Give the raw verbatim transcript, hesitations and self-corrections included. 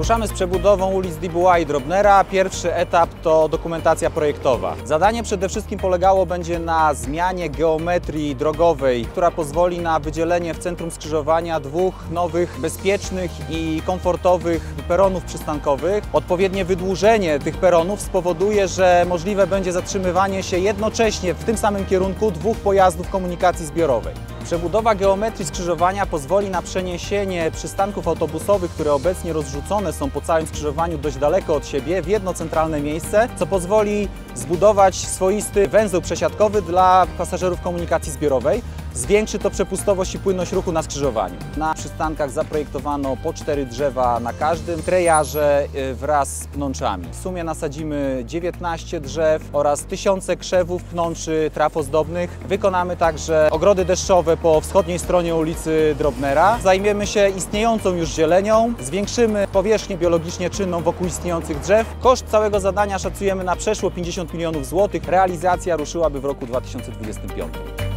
Ruszamy z przebudową ulic Dibuła i Drobnera. Pierwszy etap to dokumentacja projektowa. Zadanie przede wszystkim polegało będzie na zmianie geometrii drogowej, która pozwoli na wydzielenie w centrum skrzyżowania dwóch nowych, bezpiecznych i komfortowych peronów przystankowych. Odpowiednie wydłużenie tych peronów spowoduje, że możliwe będzie zatrzymywanie się jednocześnie w tym samym kierunku dwóch pojazdów komunikacji zbiorowej. Przebudowa geometrii skrzyżowania pozwoli na przeniesienie przystanków autobusowych, które obecnie rozrzucone są po całym skrzyżowaniu dość daleko od siebie, w jedno centralne miejsce, co pozwoli zbudować swoisty węzeł przesiadkowy dla pasażerów komunikacji zbiorowej. Zwiększy to przepustowość i płynność ruchu na skrzyżowaniu. Na przystankach zaprojektowano po cztery drzewa na każdym, trejarze wraz z pnączami. W sumie nasadzimy dziewiętnaście drzew oraz tysiące krzewów, pnączy, traw ozdobnych. Wykonamy także ogrody deszczowe po wschodniej stronie ulicy Drobnera. Zajmiemy się istniejącą już zielenią, zwiększymy powierzchnię biologicznie czynną wokół istniejących drzew. Koszt całego zadania szacujemy na przeszło pięćdziesiąt milionów złotych. Realizacja ruszyłaby w roku dwa tysiące dwudziestym piątym.